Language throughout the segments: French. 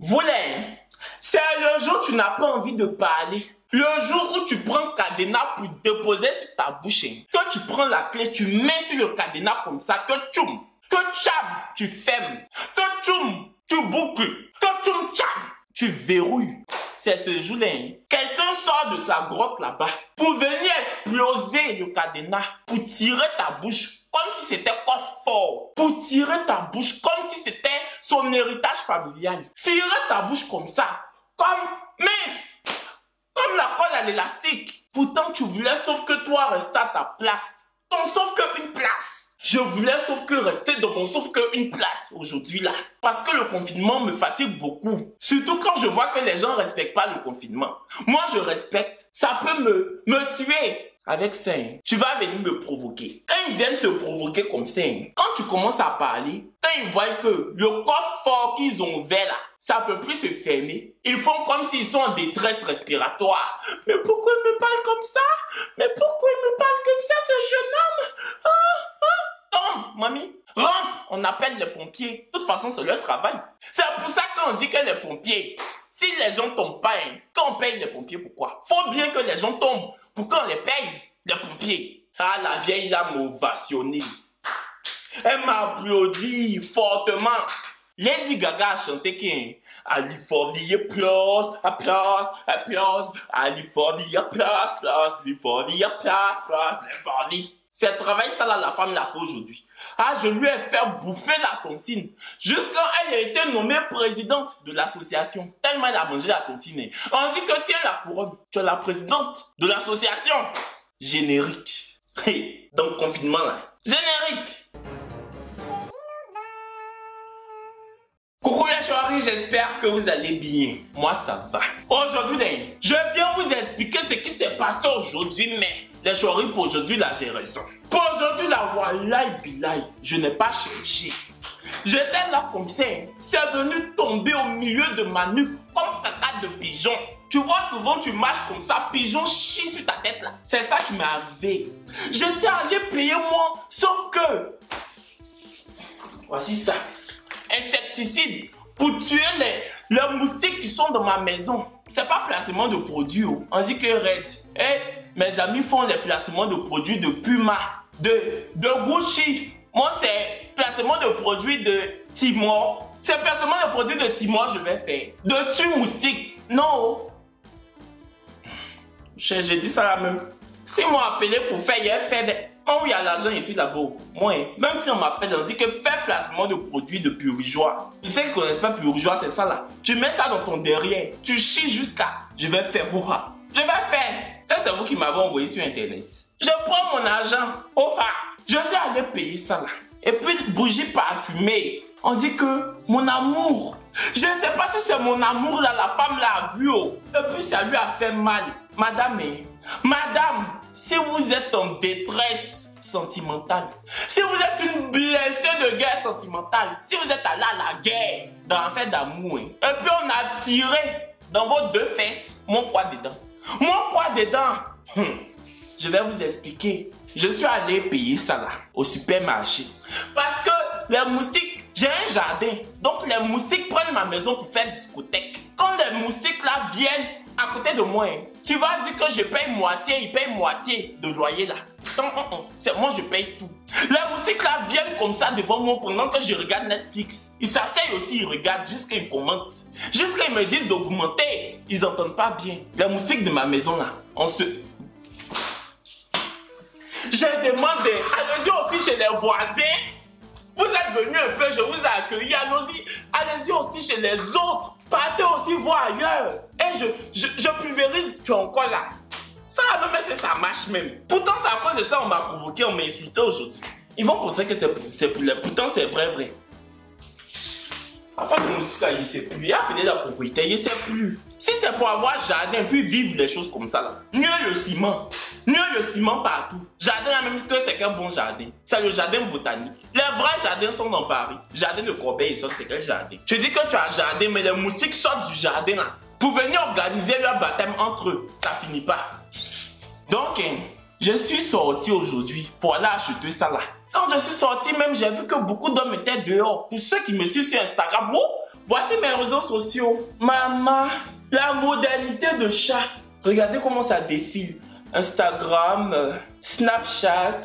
Voulez, c'est le jour où tu n'as pas envie de parler. Le jour où tu prends le cadenas pour déposer sur ta bouche, que tu prends la clé, tu mets sur le cadenas comme ça, que tchoum, que tcham, tu fermes, que tchoum, tu boucles, que tchoum tcham, tu verrouilles. C'est ce jour-là, quelqu'un sort de sa grotte là-bas pour venir exploser le cadenas, pour tirer ta bouche comme si c'était coffre fort, pour tirer ta bouche comme si c'était son héritage familial. Tirer ta bouche comme ça, comme la colle à l'élastique. Pourtant, tu voulais sauf que toi rester à ta place. Ton sauf que une place. Je voulais sauf que rester dans mon sauf que une place aujourd'hui là. Parce que le confinement me fatigue beaucoup. Surtout quand je vois que les gens ne respectent pas le confinement. Moi, je respecte. Ça peut me tuer. Avec ça, tu vas venir me provoquer. Quand ils viennent te provoquer comme ça, quand tu commences à parler, quand ils voient que le coffre fort qu'ils ont ouvert là, ça peut plus se fermer. Ils font comme s'ils sont en détresse respiratoire. Mais pourquoi il me parle comme ça? Mais pourquoi il me parle comme ça, ce jeune homme? Tombe, mamie, rentre, on appelle les pompiers. De toute façon, c'est leur travail. C'est pour ça qu'on dit que les pompiers, si les gens tombent pas, quand on paye les pompiers, pourquoi? Faut bien que les gens tombent pour qu'on les paye, les pompiers. Ah, la vieille là m'a ovationné. Elle m'a applaudi fortement. Lady Gaga a chanté qu'un Californie applause, applause, applause, Californie applause, applause, Californie applause, applause, Californie. C'est le travail ça là, la femme l'a fait aujourd'hui. Ah, je lui ai fait bouffer la tontine. Jusqu'à elle a été nommée présidente de l'association. Tellement elle a mangé la tontine. On dit que tiens la couronne. Tu es la présidente de l'association. Générique. Hey, dans le confinement là. Générique. Coucou les chéris, j'espère que vous allez bien. Moi ça va. Aujourd'hui, je viens vous expliquer ce qui s'est passé aujourd'hui, mais les chéris, pour aujourd'hui là j'ai raison. Pour aujourd'hui là, wallahi billahi, je n'ai pas cherché. J'étais là comme ça, c'est venu tomber au milieu de ma nuque comme caca de pigeon. Tu vois souvent tu marches comme ça, pigeon chie sur ta tête là. C'est ça qui m'est arrivé. J'étais allé payer moi, sauf que... Voici ça. Insecticide pour tuer les moustiques qui sont dans ma maison. C'est pas placement de produits. On dit que Red. Et mes amis font les placements de produits de Puma, de Gucci. Moi, c'est placement de produits de Timor. C'est placement de produits de Timor, je vais faire. De tuer moustique. Non. J'ai dit ça là même. Si on m'a appelé pour faire, il y a fait des... Oh, il y a l'argent ici là-bas. Moi, même si on m'appelle, on dit que fais placement de produits de Purigeois. Tu sais qu'ils ne connaissent pas Purigeois, c'est ça là. Tu mets ça dans ton derrière. Tu chies jusqu'à... Je vais faire bourra. Je vais faire. Ça, c'est vous qui m'avez envoyé sur Internet. Je prends mon argent. Oh, je suis allé payer ça là. Et puis, bougie parfumée. On dit que mon amour. Je ne sais pas si c'est mon amour là, la femme l'a vu. Oh. Et puis, ça lui a fait mal. Madame, si vous êtes en détresse sentimentale, si vous êtes une blessée de guerre sentimentale, si vous êtes allé à la guerre dans l'affaire d'amour, et puis on a tiré dans vos deux fesses, mon poids dedans. Mon poids dedans. Je vais vous expliquer. Je suis allé payer ça là, au supermarché. Parce que les moustiques, j'ai un jardin. Donc les moustiques prennent ma maison pour faire discothèque. Quand les moustiques là viennent à côté de moi, tu vas dire que je paye moitié, ils payent moitié de loyer là. Donc, moi je paye tout. Les moustiques là viennent comme ça devant moi pendant que je regarde Netflix. Ils s'asseyent aussi, ils regardent jusqu'à ils commentent. Jusqu'à ils me disent d'augmenter. Ils n'entendent pas bien. Les moustiques de ma maison là, j'ai demandé, allez-y aussi chez les voisins. Vous êtes venus un peu, je vous ai accueilli, allez-y aussi chez les autres. Partez aussi voir ailleurs. Et je pulvérise, tu es encore là. Ça va même fait ça marche même. Pourtant, c'est à cause de ça on m'a provoqué, on m'a insulté aujourd'hui. Ils vont penser que c'est pour les... Pourtant, c'est vrai. Enfin, le moustique, il ne sait plus. Il a appelé la propriétaire, il ne sait plus. Si c'est pour avoir jardin, puis vivre des choses comme ça là. Mieux le ciment. Mieux le ciment partout. Jardin là même que c'est qu'un bon jardin. C'est le jardin botanique. Les vrais jardins sont dans Paris. Jardin de Corbeil, c'est quel jardin? Tu dis que tu as un jardin, mais les moustiques sortent du jardin là. Pour venir organiser leur baptême entre eux. Ça finit pas. Donc, je suis sorti aujourd'hui pour aller acheter ça là. Quand je suis sorti même, j'ai vu que beaucoup d'hommes étaient dehors. Pour ceux qui me suivent sur Instagram, Voici mes réseaux sociaux. Maman, la modernité de chat. Regardez comment ça défile. Instagram, Snapchat.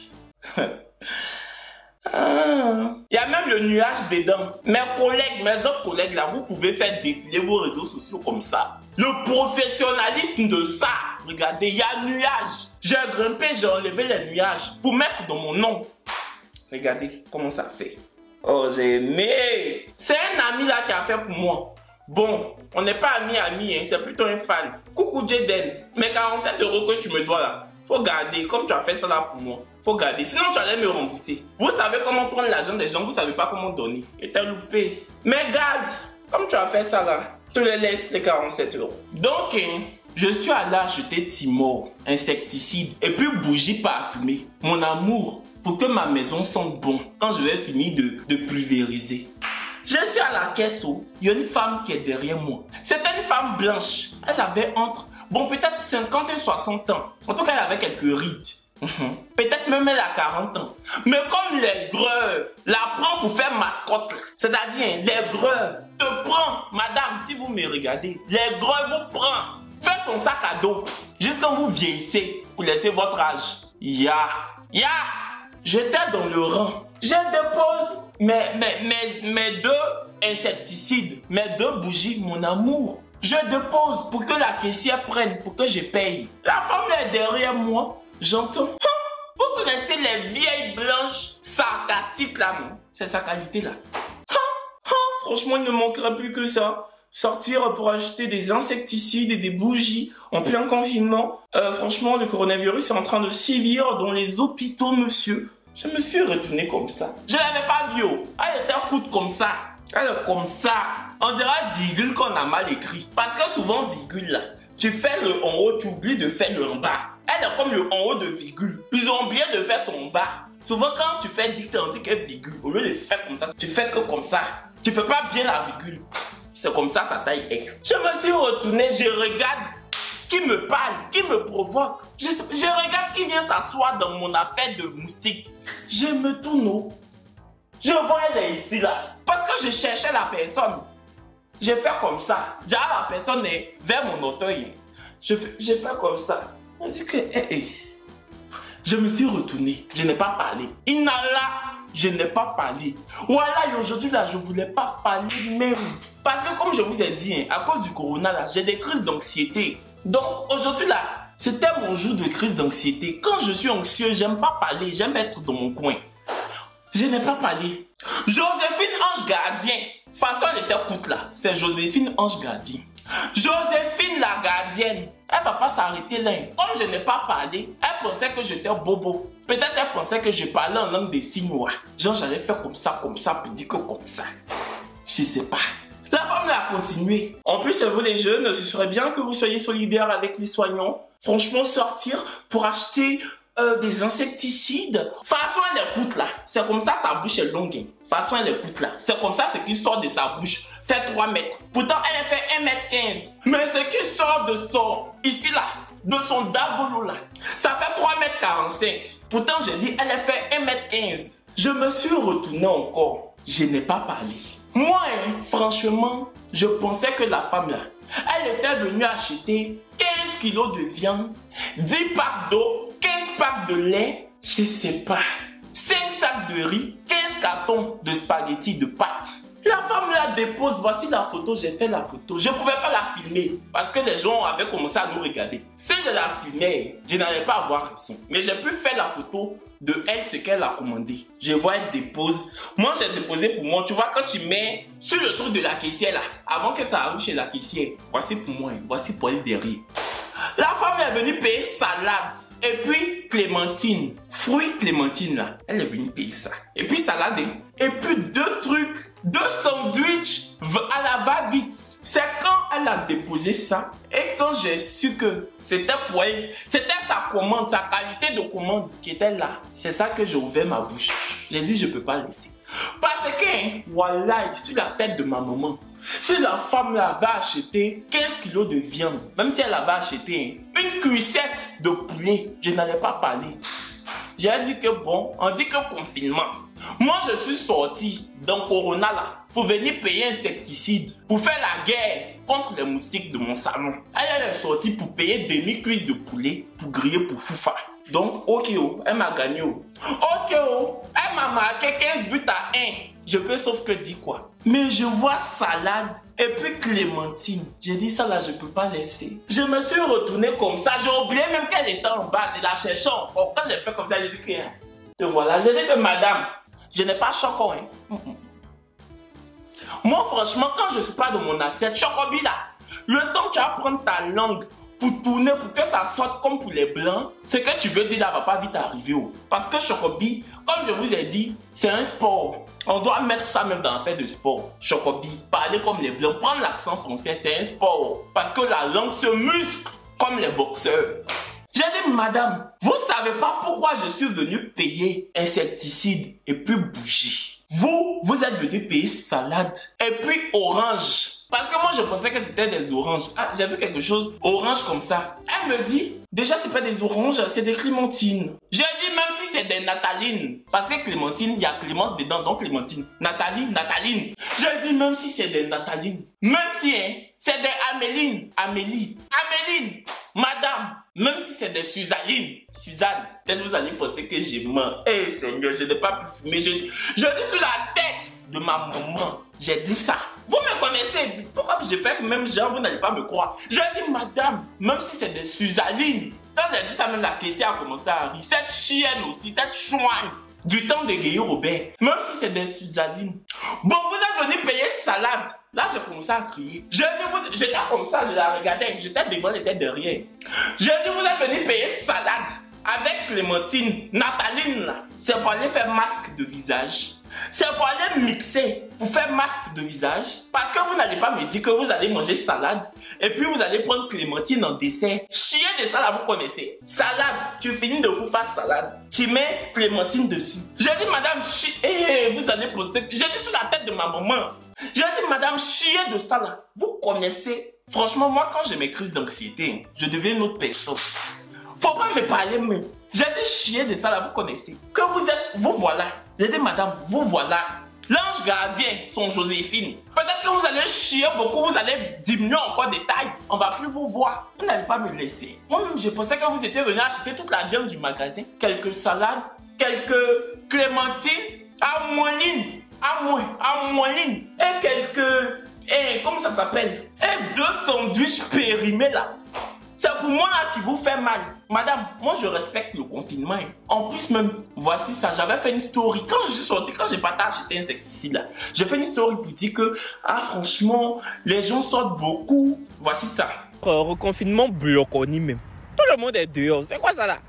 Il y a même le nuage dedans. Mes collègues, mes autres collègues là, vous pouvez faire défiler vos réseaux sociaux comme ça. Le professionnalisme de ça. Regardez, il y a un nuage. J'ai grimpé, j'ai enlevé les nuages pour mettre dans mon nom. Regardez comment ça fait. Oh, j'ai aimé. C'est un ami là qui a fait pour moi. Bon, on n'est pas amis, hein, c'est plutôt un fan. Coucou Jaden. Mais 47 € que tu me dois là, faut garder. Comme tu as fait ça là pour moi, faut garder. Sinon tu allais me rembourser. Vous savez comment prendre l'argent des gens, vous savez pas comment donner. Et t'as loupé. Mais garde, comme tu as fait ça là, je te les laisse les 47 €. Donc, je suis allé acheter Timor, insecticide, et puis bougie parfumée. Mon amour, pour que ma maison sente bon quand je vais finir de pulvériser. Je suis à la caisse, il y a une femme qui est derrière moi. C'était une femme blanche. Elle avait entre, bon, peut-être 50 et 60 ans. En tout cas, elle avait quelques rides. Peut-être même elle a 40 ans. Mais comme les greux la prend pour faire mascotte, c'est-à-dire les greux te prend, madame, si vous me regardez, les greux vous prend, fait son sac à dos, jusqu'à vous vieillissez pour laisser votre âge. J'étais dans le rang. Je dépose mes 2 insecticides, mes 2 bougies, mon amour. Je dépose pour que la caissière prenne, pour que je paye. La femme est derrière moi. J'entends. Vous connaissez les vieilles blanches sarcastiques là, non? C'est sa qualité là. Franchement, il ne manquerait plus que ça. Sortir pour acheter des insecticides et des bougies en plein confinement. Franchement, le coronavirus est en train de sévir dans les hôpitaux, monsieur. Je me suis retourné comme ça. Je l'avais pas vu. Elle était courte comme ça. Elle est comme ça. On dirait virgule qu'on a mal écrit. Parce que souvent, virgule là, tu fais le en haut, tu oublies de faire le en bas. Elle est comme le en haut de virgule. Ils ont oublié de faire son bas. Souvent, quand tu fais dictée, on dit que virgule. Au lieu de faire comme ça, tu fais que comme ça. Tu fais pas bien la virgule. C'est comme ça, sa taille est. Je me suis retourné, je regarde qui me parle, qui me provoque. Je regarde qui vient s'asseoir dans mon affaire de moustique. Je me tourne. Je vois elle est ici là. Parce que je cherchais la personne. J'ai fait comme ça. Déjà la personne est vers mon auteuil. J'ai fait comme ça. On dit que... Je me suis retourné. Je n'ai pas parlé. Inala, je n'ai pas parlé. Voilà, aujourd'hui là, je ne voulais pas parler même. Parce que comme je vous ai dit, à cause du corona là, j'ai des crises d'anxiété. Donc aujourd'hui là, c'était mon jour de crise d'anxiété. Quand je suis anxieux, j'aime pas parler, j'aime être dans mon coin. Je n'ai pas parlé. Joséphine Ange Gardien. De toute façon, elle était courte là. C'est Joséphine Ange Gardien. Joséphine la gardienne. Elle va pas s'arrêter là. Comme je n'ai pas parlé, elle pensait que j'étais bobo. Peut-être elle pensait que je parlais en langue des signes. Genre j'allais faire comme ça, puis dire que comme ça. Je sais pas. La femme a continué. En plus, vous les jeunes, ce serait bien que vous soyez solidaires avec les soignants. Franchement, sortir pour acheter des insecticides. De toute façon, elle écoute là. C'est comme ça, sa bouche est longue. De toute façon, elle écoute là. C'est comme ça, ce qui sort de sa bouche fait 3 mètres. Pourtant, elle fait 1,15 m. Mais ce qui sort de son, ici là, de son dabolo là, ça fait 3,45 m. Pourtant, j'ai dit, elle fait 1,15 m. Je me suis retourné encore. Je n'ai pas parlé. Moi, franchement, je pensais que la femme là, elle était venue acheter 15 kilos de viande, 10 packs d'eau, 15 packs de lait, je sais pas, 5 sacs de riz, 15 cartons de spaghettis, de pâtes. La femme la dépose, voici la photo, j'ai fait la photo. Je ne pouvais pas la filmer parce que les gens avaient commencé à nous regarder. Si je la filmais, je n'allais pas avoir raison. Mais j'ai pu faire la photo de elle, ce qu'elle a commandé. Je vois, elle dépose. Moi, j'ai déposé pour moi. Tu vois, quand tu mets sur le truc de la caissière là, avant que ça arrive chez la caissière, voici pour moi, voici pour elle derrière. La femme est venue payer salade. Et puis clémentine, fruits clémentine là, elle est venue payer ça. Et puis salade, et puis 2 trucs, 2 sandwichs à la va-vite. C'est quand elle a déposé ça et quand j'ai su que c'était pour elle, c'était sa commande, sa qualité de commande qui était là. C'est ça que j'ai ouvert ma bouche. J'ai dit je peux pas laisser. Parce que, voilà, sur la tête de ma maman, si la femme avait acheté 15 kilos de viande, même si elle avait acheté une cuissette de poulet, je n'allais pas parler. J'ai dit que bon, on dit que confinement. Moi, je suis sorti dans Corona là. pour venir payer insecticide, pour faire la guerre contre les moustiques de mon salon. Elle est sortie pour payer demi-cuisse de poulet pour griller pour Foufa. Donc, ok, elle m'a gagné. Ok, elle m'a marqué 15 buts à 1. Je peux sauf que dire quoi. Mais je vois salade et puis clémentine. J'ai dit ça là, je peux pas laisser. Je me suis retourné comme ça. J'ai oublié même qu'elle était en bas. Je la cherchais encore. Quand j'ai fait comme ça, j'ai dit que te voilà. J'ai dit que madame, je n'ai pas choco. Moi, franchement, quand je suis pas dans mon assiette, chocobi là, le temps que tu vas prendre ta langue pour tourner, pour que ça sorte comme pour les blancs, ce que tu veux dire là va pas vite arriver. Parce que chocobi, comme je vous ai dit, c'est un sport. On doit mettre ça même dans l'affaire de sport. Chocobi, parler comme les blancs, prendre l'accent français, c'est un sport. Parce que la langue se muscle comme les boxeurs. J'ai dit, madame, vous savez pas pourquoi je suis venu payer insecticide et puis bougie. Vous êtes venu payer salade et puis orange. Parce que moi, je pensais que c'était des oranges. Ah, j'ai vu quelque chose orange comme ça. Elle me dit, déjà, c'est pas des oranges, c'est des clémentines. J'ai dit, même si c'est des natalines. Parce que clémentine, il y a Clémence dedans, donc clémentine. Nataline. J'ai dit, même si c'est des natalines. Même si, c'est des Améline. Amélie. Madame. Même si c'est des Suzanne. Suzanne. Peut-être vous allez penser que j'ai menti. Eh, Seigneur, je n'ai pas pu fumer. Je dis sur la tête de ma maman. J'ai dit ça. Vous me connaissez. Pourquoi j'ai fait même genre, vous n'allez pas me croire. Je dis, madame, même si c'est des Suzaline. Quand j'ai dit ça, même la caissière a commencé à rire. Cette chienne aussi, cette chouine du temps de Guillaume Robert. Même si c'est des Suzaline. Bon, vous êtes venu payer salade. Là, j'ai commencé à crier. J'étais comme ça, je la regardais. J'étais devant, elle était derrière. J'ai dit, vous êtes venu payer salade avec Clémentine, Nataline là. C'est pour aller faire masque de visage. C'est pour aller mixer, pour faire masque de visage. Parce que vous n'allez pas me dire que vous allez manger salade et puis vous allez prendre Clémentine en dessert. Chier de salade, vous connaissez. Salade, tu finis de vous faire salade. Tu mets Clémentine dessus. J'ai dit, madame, vous allez poster. J'ai dit sur la tête de ma maman. J'ai dit, madame, chier de salade. Vous connaissez. Franchement, moi, quand j'ai mes crises d'anxiété, je deviens une autre personne. Faut pas me parler même. J'ai dit chier de ça là, vous connaissez. Que vous êtes, vous voilà. J'ai dit madame, vous voilà. L'ange gardien, son Joséphine. Peut-être que vous allez chier beaucoup, vous allez diminuer encore des tailles. On va plus vous voir. Vous n'allez pas me laisser. Moi-même, je pensais que vous étiez venu acheter toute la viande du magasin. Quelques salades, quelques clémentines, amoilines, et quelques, comment ça s'appelle? Et 2 sandwichs périmés là. C'est pour moi là qui vous fait mal. Madame, moi je respecte le confinement. En plus même, voici ça, j'avais fait une story. Quand je suis sorti, quand j'ai pas acheté insecticide là, j'ai fait une story pour dire que, franchement, les gens sortent beaucoup. Voici ça. Reconfinement bloconie même. Tout le monde est dehors. C'est quoi ça là?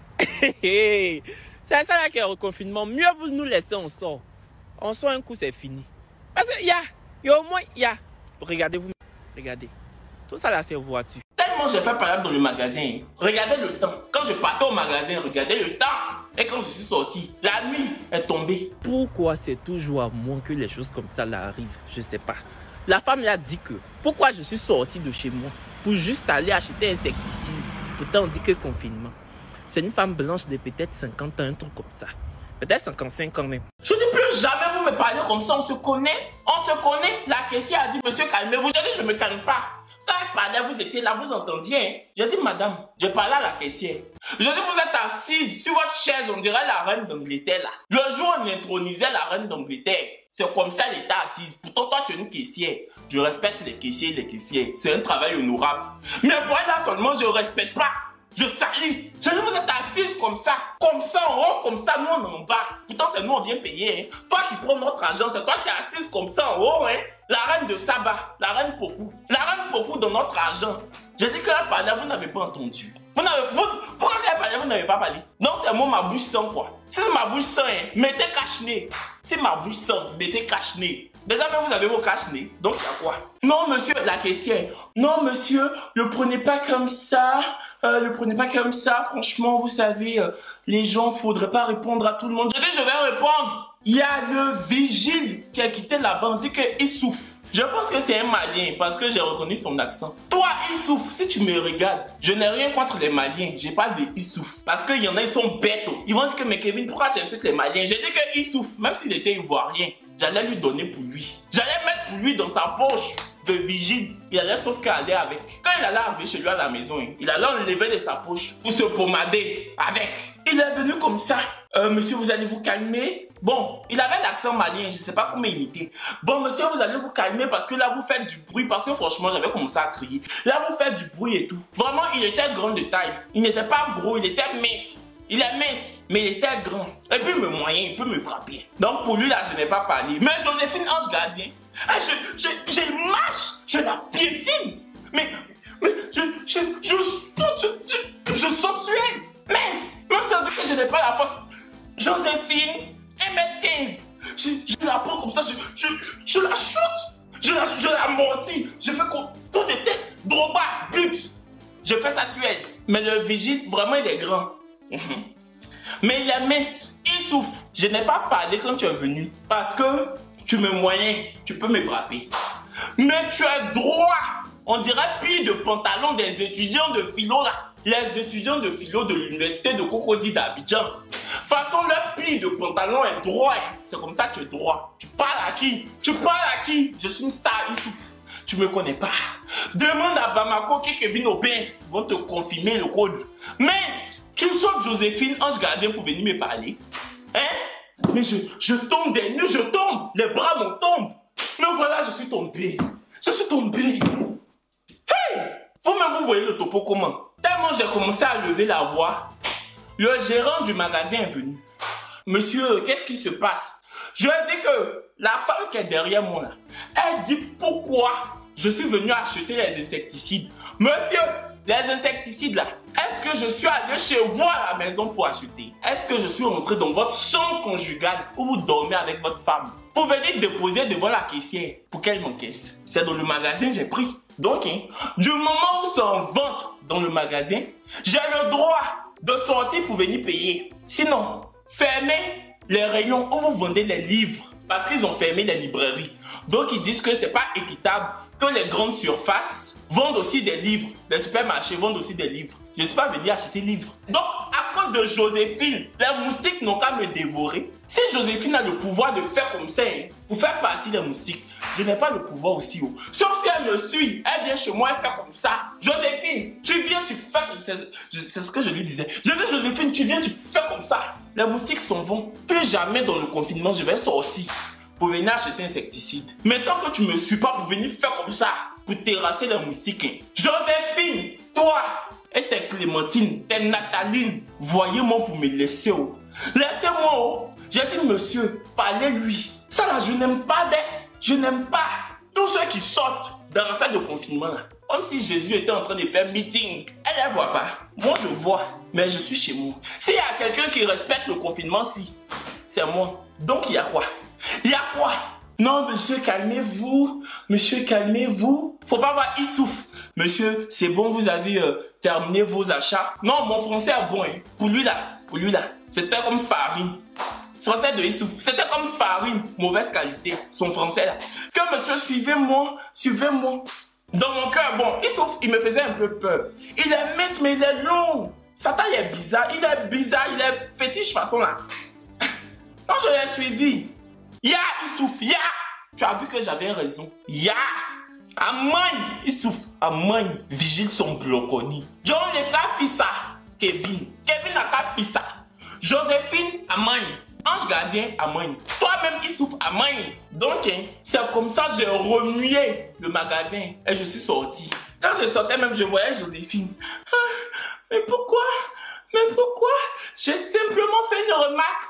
C'est ça là qui est reconfinement. Mieux vous nous laisser, on sort. On sort un coup, c'est fini. Parce qu'il y a au moins, regardez-vous, regardez. Tout ça là, c'est voiture. Tellement j'ai fait parade dans le magasin. Regardez le temps. Quand je partais au magasin, regardez le temps. Et quand je suis sorti, la nuit est tombée. Pourquoi c'est toujours à moi que les choses comme ça là arrivent? Je sais pas. La femme lui a dit que pourquoi je suis sorti de chez moi pour juste aller acheter un insecticide. Pourtant on dit que confinement. C'est une femme blanche de peut-être 50 ans, un truc comme ça. Peut-être 55 ans même. Je dis plus jamais vous me parlez comme ça, on se connaît. On se connaît. La caissière a dit, monsieur, calmez-vous. J'ai dit, je me calme pas. Quand elle parlait, vous étiez là, vous entendiez. J'ai dit, madame, je parlais à la caissière. Je dis, vous êtes assise sur votre chaise, on dirait la reine d'Angleterre là. Le jour où on intronisait la reine d'Angleterre, c'est comme ça elle était assise. Pourtant, toi, tu es une caissière. Je respecte les caissiers et les caissières. C'est un travail honorable. Mais pour elle là seulement, je respecte pas. Je salis. Je dis, vous êtes assise comme ça en haut, comme ça, nous on est en bas. Pourtant, c'est nous on vient payer. Hein. Toi qui prends notre argent, c'est toi qui es assise comme ça en haut. Hein. La reine de Saba, la reine Pokou. La reine Pokou dans notre argent. Je dis que elle parlait, vous n'avez pas entendu. Pourquoi elle parlait, vous n'avez pas parlé? Non, c'est moi, ma bouche sent quoi. Si ma bouche sent, hein, mettez cache-nez. Si ma bouche sent, mettez cache-nez. Déjà, même vous avez vos cache-nez. Donc, il y a quoi? Non, monsieur, la caissière. Non, monsieur, ne prenez pas comme ça. Ne prenez pas comme ça. Franchement, vous savez, les gens, faudrait pas répondre à tout le monde. Je dis, je vais répondre. Il y a le vigile qui a quitté la bande, dit qu'il souffre. Je pense que c'est un Malien parce que j'ai reconnu son accent. Toi, Issouf, si tu me regardes, je n'ai rien contre les Maliens. J'ai pas de Issouf. Parce qu'il y en a, ils sont bêtes. Ils vont dire que, mais Kevin, pourquoi tu insultes les Maliens? J'ai dit que Issouf, même s'il était ivoirien, j'allais lui donner pour lui. J'allais mettre pour lui dans sa poche de vigile. Il allait sauf qu'elle allait avec. Quand il allait arriver chez lui à la maison, il allait enlever de sa poche pour se pommader avec. Il est venu comme ça. Monsieur, vous allez vous calmer. Bon, il avait l'accent malien, je ne sais pas comment imiter. Bon, monsieur, vous allez vous calmer parce que là, vous faites du bruit. Parce que franchement, j'avais commencé à crier. Là, vous faites du bruit et tout. Vraiment, il était grand de taille. Il n'était pas gros, il était mince. Il est mince, mais il était grand. Et puis, le moyen, il peut me frapper. Donc, pour lui, là, je n'ai pas parlé. Mais Joséphine, ange gardien, je marche, je la piétine. Mais je saute sur elle. Mince, même ça veut dire que je n'ai pas la force. Joséphine, 1m15. Je la prends comme ça, je la shoot. Je la amortis. Je fais coup de tête, Drogba, but. Je fais ça sur elle. Mais le vigile, vraiment, il est grand. Mais il est mince, il souffre. Je n'ai pas parlé quand tu es venu. Parce que tu me moyens, tu peux me frapper. Mais tu es droit. On dirait pire de pantalon des étudiants de philo là. Les étudiants de philo de l'université de Cocody d'Abidjan. Façon, le pli de pantalon est droit. C'est comme ça que tu es droit. Tu parles à qui? Tu parles à qui? Je suis une star, il souffre. Tu me connais pas. Demande à Bamako qui Kevin Aubin. Ils vont te confirmer le code. Mince, tu sautes Joséphine, ange gardien, pour venir me parler. Hein? Mais je tombe des nues, je tombe. Les bras m'en tombent. Mais voilà, je suis tombé. Je suis tombé. Hey! Vous-même, vous voyez le topo comment? Tellement j'ai commencé à lever la voix, le gérant du magasin est venu. Monsieur, qu'est-ce qui se passe? Je lui ai dit que la femme qui est derrière moi là, elle dit pourquoi je suis venu acheter les insecticides. Monsieur, les insecticides là, est-ce que je suis allé chez vous à la maison pour acheter? Est-ce que je suis rentré dans votre chambre conjugale où vous dormez avec votre femme pour venir déposer devant la caissière pour qu'elle m'encaisse? C'est dans le magasin j'ai pris. Donc, du moment où c'est en vente dans le magasin, j'ai le droit de sortir pour venir payer. Sinon, fermez les rayons où vous vendez les livres parce qu'ils ont fermé les librairies. Donc, ils disent que c'est pas équitable que les grandes surfaces vendent aussi des livres. Les supermarchés vendent aussi des livres. Je ne suis pas venu acheter des livres. Donc, à cause de Joséphine, les moustiques n'ont qu'à me dévorer. Si Joséphine a le pouvoir de faire comme ça, pour faire partie des moustiques, je n'ai pas le pouvoir aussi haut. Sauf si elle me suit, elle vient chez moi, elle fait comme ça. Joséphine, tu viens, tu fais... C'est ce que je lui disais. Je dis, Joséphine, tu viens, tu fais comme ça. Les moustiques s'en vont. Plus jamais dans le confinement, je vais sortir pour venir acheter un insecticide. Mais tant que tu me suis pas pour venir faire comme ça, pour terrasser les moustiques. Joséphine, toi et tes Clémentine, tes Nathaline, voyez-moi pour me laisser. Oh. Laissez-moi. Oh. J'ai dit, monsieur, parlez-lui. Ça là, je n'aime pas Je n'aime pas tous ceux qui sortent dans l'affaire de confinement là. Comme si Jésus était en train de faire meeting. Elle ne voit pas. Moi, je vois. Mais je suis chez moi. S'il y a quelqu'un qui respecte le confinement, si, c'est moi. Donc, il y a quoi? Il y a quoi? Non, monsieur, calmez-vous. Monsieur, calmez-vous. Faut pas voir, il souffre. Monsieur, c'est bon, vous avez terminé vos achats. Non, mon français est bon. Hein. Pour lui là, c'était comme farine. Français de Issouf, c'était comme farine, mauvaise qualité, son français là. Que monsieur, suivez-moi. Dans mon cœur, bon, Issouf, il me faisait un peu peur. Il est mince, mais il est long. Sa taille est bizarre, il est fétiche façon là. Quand je l'ai suivi, ya Issouf, ya. Tu as vu que j'avais raison. Ya. Amagne, Issouf, Amagne, vigile son bloconi. John n'est qu'à faire ça. Kevin n'a qu'à faire ça. Joséphine, Amagne. Ange gardien, Amagne. Toi-même, il souffre, Amagne. Donc, c'est comme ça que j'ai remué le magasin et je suis sorti. Quand je sortais même, je voyais Joséphine. Ah, mais pourquoi? J'ai simplement fait une remarque.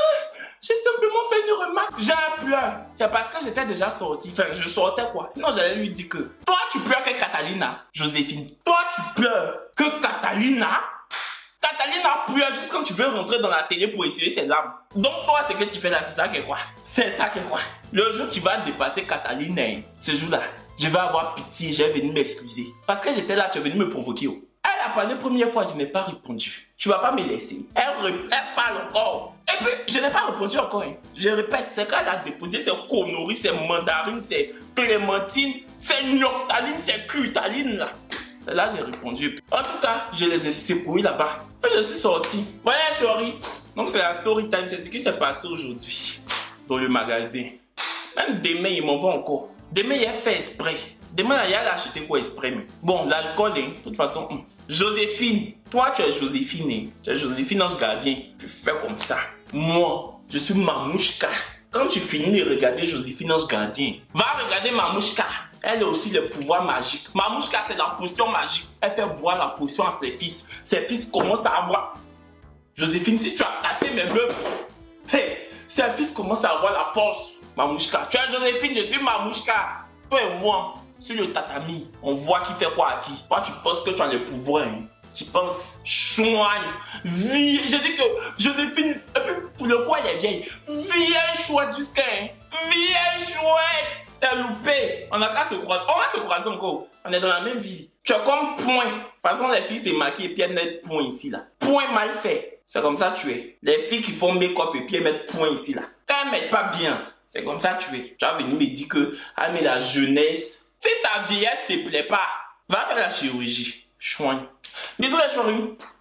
J'ai un pleur. C'est parce que j'étais déjà sorti. Enfin, je sortais quoi. Sinon, j'allais lui dire que toi, tu pleures que Catalina, Joséphine. Toi, tu pleures que Catalina. Catalina pleure juste quand tu veux rentrer dans la télé pour essuyer ses larmes. Donc toi, ce que tu fais là, c'est ça qui est quoi? C'est ça qui est quoi? Le jour où tu vas dépasser Catalina, ce jour-là, je vais avoir pitié, je vais venir m'excuser. Parce que j'étais là, tu es venu me provoquer. Oh. Elle a parlé la première fois, je n'ai pas répondu. Tu vas pas me laisser. Elle parle encore. Et puis, je n'ai pas répondu encore. Hein. Je répète, c'est quand elle a déposé ses conneries, ses mandarines, ses clémentines, ses nyoctalines, ses cutaline là. Là, j'ai répondu. En tout cas, je les ai secoués là-bas. Je suis sorti. Voyez, chérie. Donc, c'est la story time. C'est ce qui s'est passé aujourd'hui dans le magasin. Même demain, il m'envoie encore. Demain, il a fait exprès. Demain, il a acheté quoi exprès. Mais... Bon, l'alcool, hein, de toute façon. Joséphine, toi, tu es Joséphine. Hein. Tu es Joséphine Ange Gardien. Tu fais comme ça. Moi, je suis Mamouchka. Quand tu finis de regarder Joséphine Ange Gardien, va regarder Mamouchka. Elle a aussi le pouvoir magique. Mamouchka, c'est la potion magique. Elle fait boire la potion à ses fils. Ses fils commencent à avoir... Joséphine, si tu as cassé mes meubles, hey, ses fils commencent à avoir la force. Mamouchka, tu es Joséphine, je suis Mamouchka. Toi et moi, sur le tatami, on voit qui fait quoi à qui. Toi, tu penses que tu as le pouvoir. Hein. Tu penses, chouane, vieille. Je dis que Joséphine, et puis pour le coup, elle est vieille. Vieille chouette jusqu'à, hein. Vieille chouette. T'es loupé. On a qu'à se croiser. On va se croiser encore. On est dans la même ville. Tu es comme point. De toute façon, les filles, c'est marqué et puis elles mettent point ici, là. Point mal fait. C'est comme ça tu es. Les filles qui font make-up et puis elles mettent point ici, là. Quand elles mettent pas bien, c'est comme ça tu es. Tu vas venir me dire que, ah, mais la jeunesse, si ta vieillesse te plaît pas, va faire la chirurgie. Chouin. Bisous les chouins.